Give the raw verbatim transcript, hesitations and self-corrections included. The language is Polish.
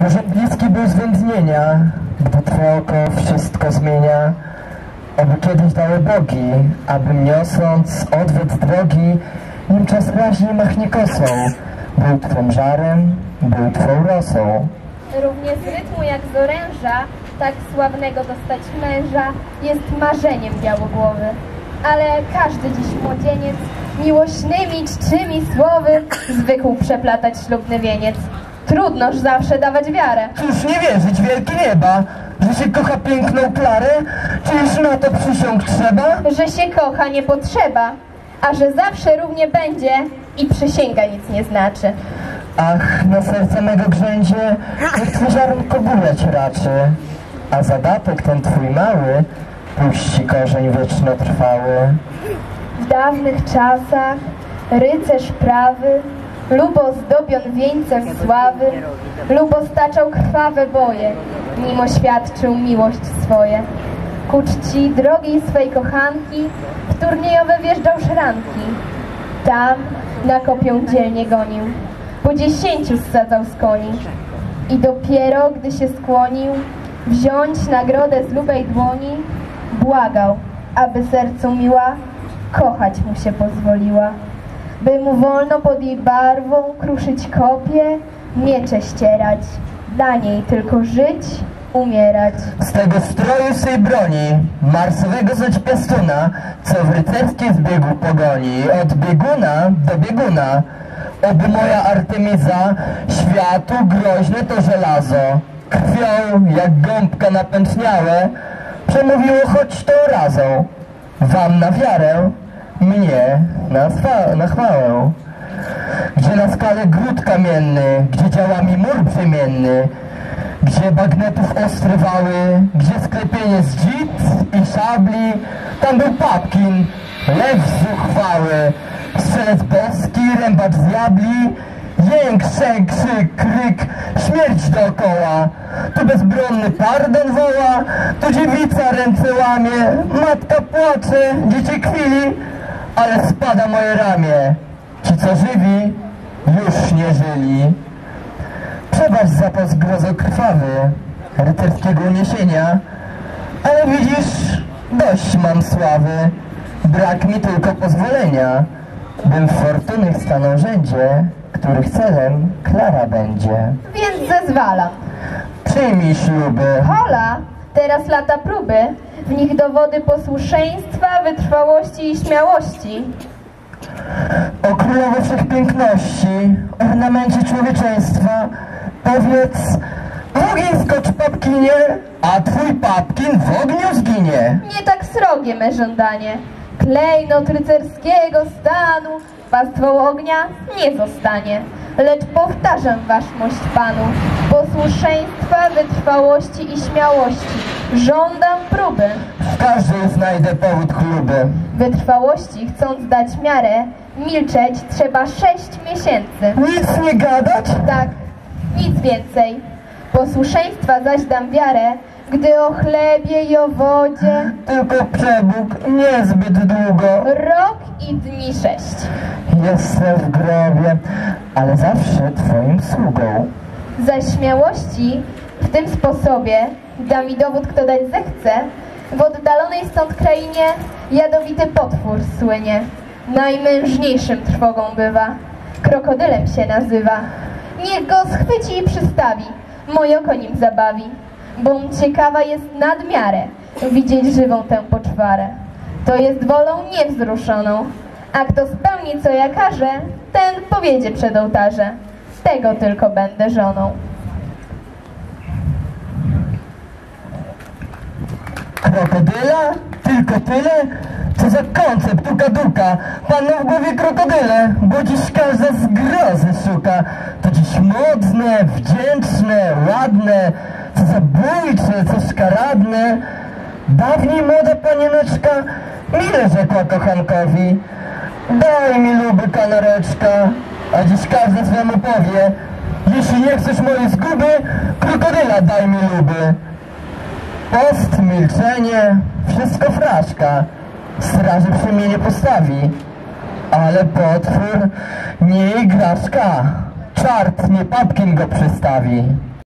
Może bliski był zwędnienia, gdy Twoje oko wszystko zmienia. Oby kiedyś dały bogi, abym niosąc odwet drogi, nim czas raźnie machnie kosą, był Twym żarem, był Twą rosą. Równie z rytmu jak z oręża, tak sławnego dostać męża jest marzeniem białogłowy. Ale każdy dziś młodzieniec miłośnymi czczymi słowy zwykł przeplatać ślubny wieniec. Trudnoż zawsze dawać wiarę. Cóż nie wierzyć wielkie nieba, że się kocha piękną Klarę? Czyż na to przysiąg trzeba? Że się kocha nie potrzeba, a że zawsze równie będzie i przysięga nic nie znaczy. Ach, na serce mego grzędzie, niech Twój ziarnko bujać raczy, a zadatek ten Twój mały puści korzeń wiecznotrwały. W dawnych czasach rycerz prawy lubo zdobion wieńcem sławy, lubo staczał krwawe boje, nim oświadczył miłość swoje. Ku czci drogiej swej kochanki w turniejowe wjeżdżał szranki. Tam na kopię dzielnie gonił, po dziesięciu zsadzał z koni. I dopiero, gdy się skłonił wziąć nagrodę z lubej dłoni, błagał, aby sercu miła kochać mu się pozwoliła, by mu wolno pod jej barwą kruszyć kopie, miecze ścierać, dla niej tylko żyć, umierać. Z tego stroju swej broni, marsowego zaś piastuna, co w rycerskie zbiegu pogoni, od bieguna do bieguna, oby moja Artemiza światu groźne to żelazo, krwią jak gąbka napęczniałe, przemówiło choć tą razą, wam na wiarę, mnie na, na chwałę. Gdzie na skale gród kamienny, gdzie działami mur brzemienny, gdzie bagnetów ostry wały, gdzie sklepienie z dzid i szabli, tam był Papkin, lew zuchwały, strzelec boski, rębacz z diabli, jęk, szek, krzyk, kryk, śmierć dookoła. Tu bezbronny pardon woła, tu dziewica ręce łamie, matka płacze, dzieci kwili, ale spada moje ramię. Ci, co żywi, już nie żyli. Przebacz za to zgrozo krwawy rycerskiego uniesienia, ale widzisz, dość mam sławy, brak mi tylko pozwolenia, bym w fortunnych stanął rzędzie, których celem Klara będzie. Więc zezwalam. Przyjmij śluby. Hola, teraz lata próby, w nich dowody posłuszeństwa, wytrwałości i śmiałości. O królowo wszechpiękności, ornamencie człowieczeństwa, powiedz, w ogień skocz, Papkinie, a twój Papkin w ogniu zginie. Nie tak srogie me żądanie. Klejnot rycerskiego stanu pastwą ognia nie zostanie. Lecz powtarzam waszmość panu, posłuszeństwa, wytrwałości i śmiałości. Żądam próby. W każdej znajdę powód chluby. Wytrwałości, chcąc dać miarę, milczeć trzeba sześć miesięcy. Nic nie gadać? Tak, nic więcej. Posłuszeństwa zaś dam wiarę, gdy o chlebie i o wodzie Tylko przebóg niezbyt długo. rok i dni sześć. Jestem w grobie, ale zawsze twoim sługą. Za śmiałości w tym sposobie da mi dowód, kto dać zechce. W oddalonej stąd krainie jadowity potwór słynie. Najmężniejszym trwogą bywa, krokodylem się nazywa. Niech go schwyci i przystawi, moje oko nim zabawi, bom ciekawa jest nadmiarę widzieć żywą tę poczwarę. To jest wolą niewzruszoną, a kto spełni co ja każę, ten powiedzie przed ołtarze. Tego tylko będę żoną. Krokodyla? Tylko tyle? Co za koncept, tuka-duka? Panu w głowie krokodyle, bo dziś każda zgrozy szuka. To dziś modne, wdzięczne, ładne, co za bójcze, co szkaradne. Dawniej młoda panieneczka mile rzekła kochankowi: daj mi luby kanareczka, a dziś każdy swemu powie: jeśli nie chcesz mojej zguby, krokodyla daj mi luby. Post, milczenie, wszystko fraszka, straży przy mnie nie postawi, ale potwór nie igraszka, czart nie Papkin go przystawi.